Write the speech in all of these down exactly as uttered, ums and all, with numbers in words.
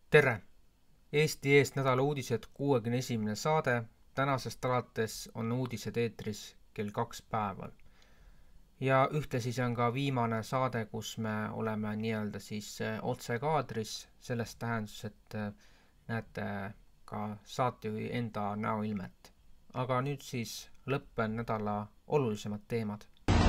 Tere! Eesti eest nädala uudised kuuekümne esimene saade. Tänasest alates on uudised eetris kell kaks päeval. Ja ühtlasi see on ka viimane saade, kus me oleme nii-öelda siis otsekaadris, selles tähenduses, et näete ka saatejuhi enda näoilmet. Aga nüüd siis lõppen nädala olulisemad teemad.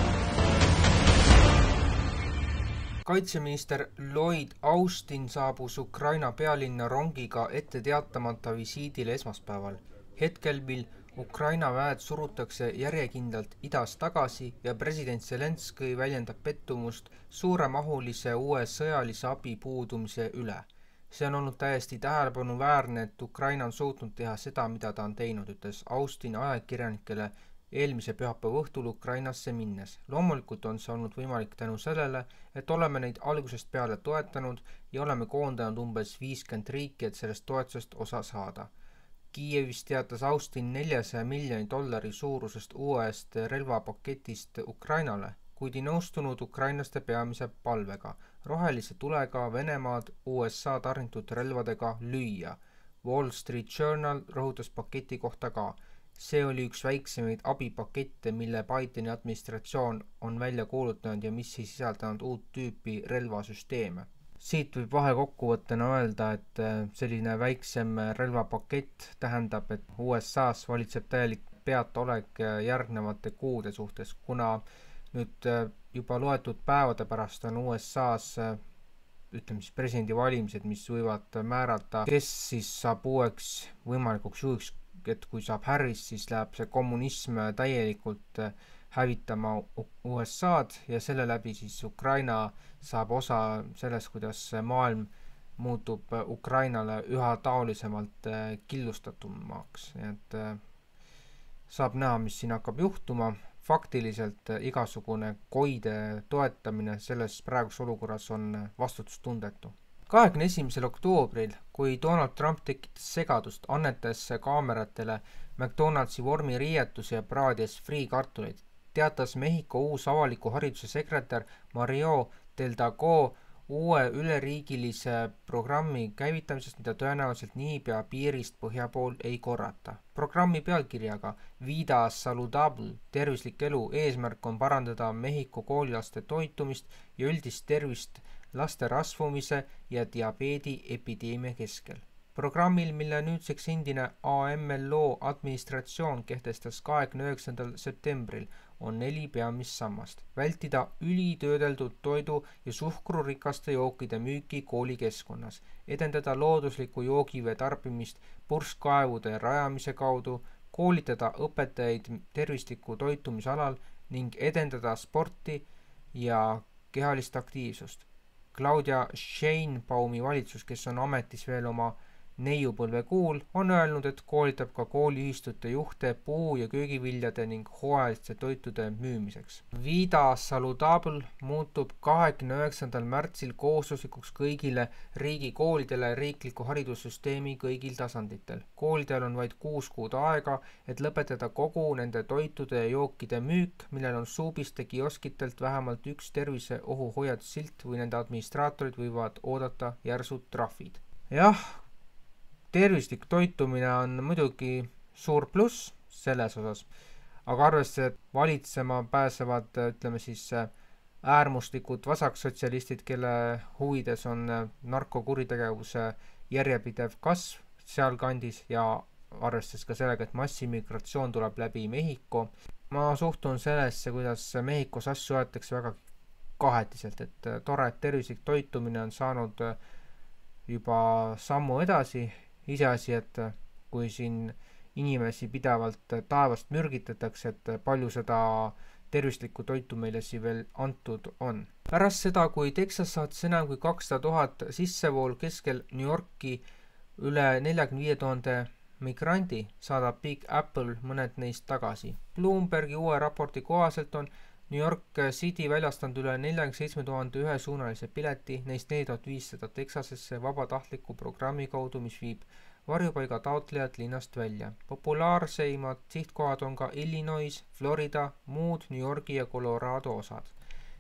Kaitseminister Lloyd Austin saabus Ukraina pealinna rongiga ette teatamata visiidile esmaspäeval, hetkel, mil Ukraina väed surutakse järjekindlalt idas tagasi ja president Zelenskõi väljendab pettumust suuremahulise uue sõjalise abi puudumise üle. See on olnud täiesti tähelepanuväärne, et Ukraina on suutnud teha seda, mida ta on teinud, ütles Austin ajakirjanikele eelmise pühapäeva õhtul Ukrainasse minnes. Loomulikult on see olnud võimalik tänu sellele, et oleme neid algusest peale toetanud ja oleme koondanud umbes viiskümmend riiki, et sellest toetusest osa saada. Kiievis teatas Austin neljasaja miljoni dollari suurusest uuest relvapaketist Ukrainale, kuid ei nõustunud ukrainlaste peamise palvega, rohelise tulega Venemaad U S A tarnitud relvadega lüüa. Wall Street Journal rõhutas paketi kohta ka. See oli üks väiksemaid abipakette, mille Bideni administratsioon on välja kuulutanud ja mis ei sisaldanud uut tüüpi relvasüsteeme. Siit võib vahekokkuvõttena öelda, et selline väiksem relvapakett tähendab, et U S A-s valitseb täielik peataolek järgnevate kuude suhtes, kuna nüüd juba loetud päevade pärast on U S A-s ütleme siis presidendivalimised, mis võivad määrata, kes siis saab uueks võimalikuks juhiks, et kui saab Harris, siis läheb see kommunism täielikult hävitama U S A-d ja selle läbi siis Ukraina saab osa sellest, kuidas maailm muutub Ukrainale üha taolisemalt killustatumaks. Et saab näha, mis siin hakkab juhtuma. Faktiliselt igasugune koide toetamine selles praeguses olukorras on vastutustundetu. kahekümne esimesel oktoobril, kui Donald Trump tekitas segadust, annetas kaameratele McDonaldsi vormiriietuse ja praadies friikartuleid, teatas Mehhiko uus avaliku hariduse sekretär Mario Delgado uue üleriigilise programmi käivitamisest, mida tõenäoliselt niipea piirist põhja pool ei korrata. Programmi pealkirjaga Vida Saludable, tervislik elu, eesmärk on parandada Mehhiko koolilaste toitumist ja üldist tervist laste rasvumise ja diabeedi epideemia keskel. Programmil, mille nüüdseks endine A M L O administratsioon kehtestas kahekümne üheksandal septembril, on neli peamist sammast. Vältida ülitöödeldud toidu ja suhkrurikaste jookide müüki koolikeskkonnas, edendada loodusliku joogivee tarbimist purskkaevude rajamise kaudu, koolitada õpetajaid tervisliku toitumise alal ning edendada sporti ja kehalist aktiivsust. Claudia Sheinbaumi valitsus, kes on ametis veel oma neiupõlve kuul, on öelnud, et koolitab ka kooliühistute juhte puu- ja köögiviljade ning hooajaliste toitude müümiseks. Vida Saludable muutub kahekümne üheksandal märtsil kohustuslikuks kõigile riigikoolidele riikliku haridussüsteemi kõigil tasanditel. Koolidel on vaid kuus kuud aega, et lõpetada kogu nende toitude ja jookide müük, millel on suubiste kioskitelt vähemalt üks terviseohu hoiatussilt või nende administraatorid võivad oodata järsud trahvid. Jah, tervislik toitumine on muidugi suur pluss selles osas, aga arvestades, et valitsema pääsevad, ütleme siis, äärmuslikud vasaksotsialistid, kelle huvides on narkokuritegevuse järjepidev kasv sealkandis ja arvestades ka sellega, et massimigratsioon tuleb läbi Mehhiko. Ma suhtun sellesse, kuidas Mehhikos asju aetakse väga kahetiselt, et tore, et tervislik toitumine on saanud juba sammu edasi. Iseasi, et kui siin inimesi pidevalt taevast mürgitatakse, et palju seda tervislikku toitu meile siin veel antud on. Pärast seda, kui Texas saatis enam kui kakssada tuhat sissevool keskel New Yorki üle neljakümne viie tuhande migrandi, saadab Big Apple mõned neist tagasi. Bloombergi uue raporti kohaselt on New York City väljastanud üle neljakümne seitsme tuhande ühesuunalise pileti, neist neli tuhat viissada Texasesse vabatahtliku programmi kaudu, mis viib varjupaiga taotlejad linnast välja. Populaarseimad sihtkohad on ka Illinois, Florida, muud New Yorgi ja Colorado osad.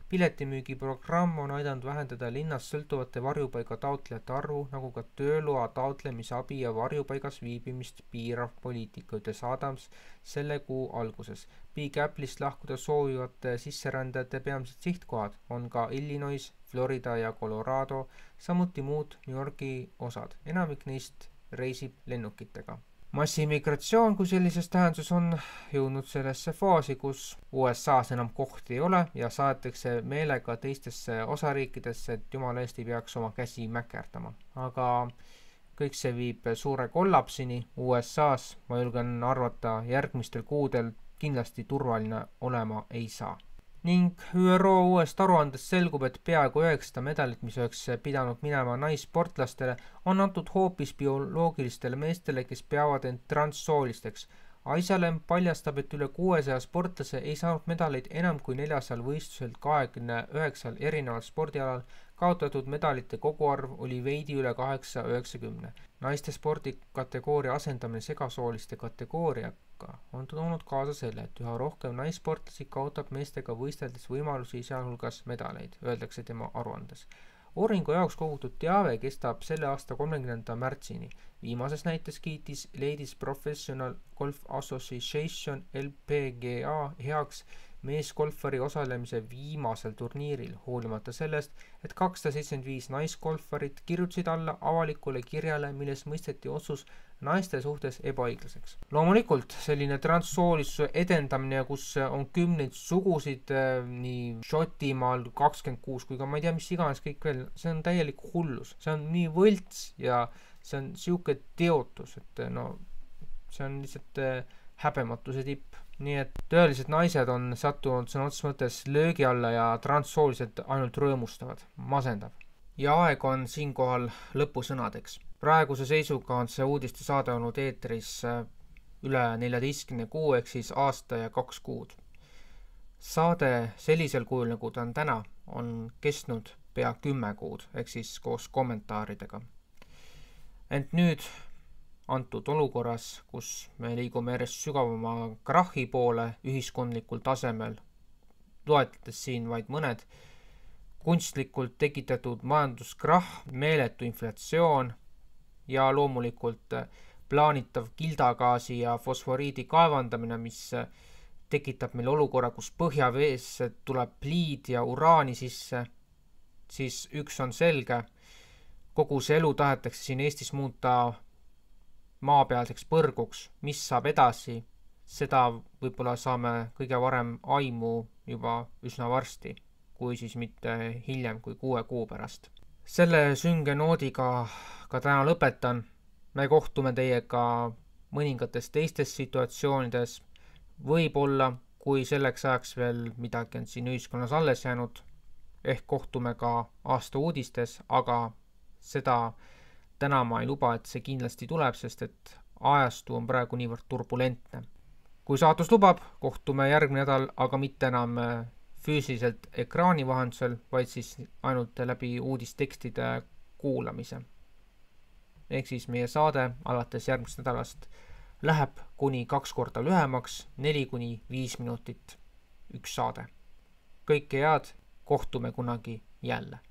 Piletimüügiprogramm on aidanud vähendada linnast sõltuvate varjupaiga taotlejate arvu, nagu ka tööloa taotlemise abi ja varjupaigas viibimist piirav poliitika, ütles Adams selle kuu alguses. Big Apple'ist lahkuda soovivate sisserändajate peamised sihtkohad on ka Illinois, Florida ja Colorado, samuti muud New Yorgi osad. Enamik neist reisib lennukitega. Massimigratsioon kui sellises tähenduses on jõudnud sellesse faasi, kus U S A-s enam kohti ei ole ja saadetakse meelega teistesse osariikidesse, et jumala eest ei peaks oma käsi mäkerdama. Aga kõik see viib suure kollapsini U S A-s, ma julgen arvata, järgmistel kuudel kindlasti turvaline olema ei saa. Ning Ü R O uuest aruandest selgub, et peaaegu üheksasada medalit, mis oleks pidanud minema naissportlastele, on antud hoopis bioloogilistele meestele, kes peavad end transsoolisteks. Aisalem paljastab, et üle kuuesaja sportlase ei saanud medaleid enam kui neljasajal võistluselt kahekümne üheksal erineval spordialal, kaotatud medalite koguarv oli veidi üle kaheksa üheksakümne. Naiste spordikategooria asendamine segasooliste kategooriaga on toonud kaasa selle, et üha rohkem naissportlasi kaotab meestega võisteldes võimalusi, sealhulgas medaleid, öeldakse tema aruandes. Uuringu jaoks kogutud teave kestab selle aasta kolmekümnenda märtsini. Viimases näites kiitis Ladies Professional Golf Association L P G A heaks meesgolfari osalemise viimasel turniiril, hoolimata sellest, et kakssada seitsekümmend viis naisgolfarit kirjutasid alla avalikule kirjale, milles mõisteti otsus naiste suhtes ebaõiglaseks. Loomulikult selline transsoolisuse edendamine, kus on kümneid sugusid nii Šotimaal kakskümmend kuus kui ka ma ei tea, mis iganes kõik veel, see on täielik hullus. See on nii võlts ja see on siuke teotus, et no see on lihtsalt häbematuse tipp. Nii et tõelised naised on sattunud sõna otseses mõttes löögi alla ja transsoolised ainult rõõmustavad, masendav. Ja aeg on siinkohal lõpusõnadeks. Praeguse seisuga on see uudiste saade olnud eetris üle neljateistkümne kuu ehk siis aasta ja kaks kuud. Saade sellisel kujul, nagu ta on täna, on kestnud pea kümme kuud ehk siis koos kommentaaridega. Ent nüüd antud olukorras, kus me liigume järjest sügavama krahhi poole ühiskondlikul tasemel, loetledes siin vaid mõned, kunstlikult tekitatud majanduskrahh, meeletu inflatsioon ja loomulikult plaanitav kildagaasi ja fosforiidi kaevandamine, mis tekitab meil olukorra, kus põhjaveesse tuleb pliid ja uraani sisse, siis üks on selge, kogu see elu tahetakse siin Eestis muuta maapealseks põrguks. Mis saab edasi, seda võib-olla saame kõige varem aimu juba üsna varsti, kui siis mitte hiljem kui kuue kuu pärast. Selle sünge noodiga ka täna lõpetan. Me kohtume teiega mõningates teistes situatsioonides. Võib-olla, kui selleks ajaks veel midagi on siin ühiskonnas alles jäänud, ehk kohtume ka aasta uudistes, aga seda täna ma ei luba, et see kindlasti tuleb, sest et ajastu on praegu niivõrd turbulentne. Kui saatus lubab, kohtume järgmine nädal, aga mitte enam füüsiliselt ekraani vahendusel, vaid siis ainult läbi uudistekstide kuulamise. Ehk siis meie saade alates järgmist nädalast läheb kuni kaks korda lühemaks, neli kuni viis minutit üks saade. Kõike head, kohtume kunagi jälle.